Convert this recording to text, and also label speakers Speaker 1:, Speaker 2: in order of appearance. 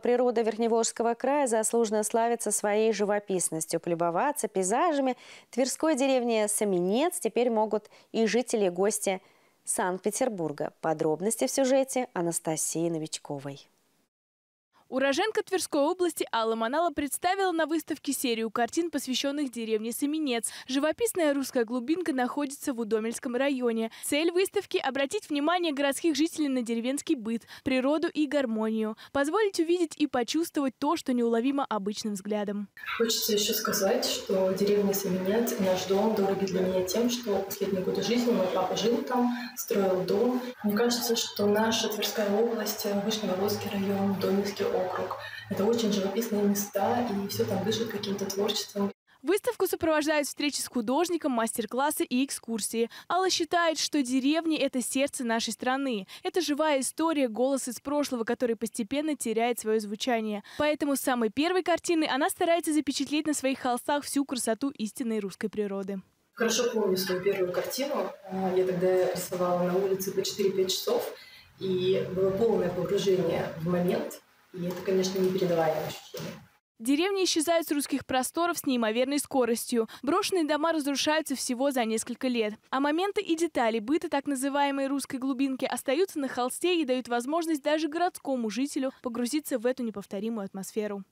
Speaker 1: Природа Верхневолжского края заслуженно славится своей живописностью. Полюбоваться пейзажами Тверской деревни Саминец теперь могут и жители и гости Санкт-Петербурга. Подробности в сюжете Анастасии Новичковой.
Speaker 2: Уроженка Тверской области Алла Манала представила на выставке серию картин, посвященных деревне Саминец. Живописная русская глубинка находится в Удомельском районе. Цель выставки – обратить внимание городских жителей на деревенский быт, природу и гармонию. Позволить увидеть и почувствовать то, что неуловимо обычным взглядом.
Speaker 3: Хочется еще сказать, что деревня Саминец, наш дом, дороги для меня тем, что последние годы жизни мой папа жил там, строил дом. Мне кажется, что наша Тверская область, Вышневолжский район, Удомельский округ – это очень живописные места, и все там дышит каким-то творчеством.
Speaker 2: Выставку сопровождают встречи с художником, мастер-классы и экскурсии. Алла считает, что деревня – это сердце нашей страны. Это живая история, голос из прошлого, который постепенно теряет свое звучание. Поэтому с самой первой картины она старается запечатлеть на своих холстах всю красоту истинной русской природы.
Speaker 3: Хорошо помню свою первую картину. Я тогда рисовала на улице по 4-5 часов, и было полное погружение в момент. И это, конечно, непередаваемое ощущение.
Speaker 2: Деревни исчезают с русских просторов с неимоверной скоростью. Брошенные дома разрушаются всего за несколько лет. А моменты и детали быта так называемой русской глубинки остаются на холсте и дают возможность даже городскому жителю погрузиться в эту неповторимую атмосферу.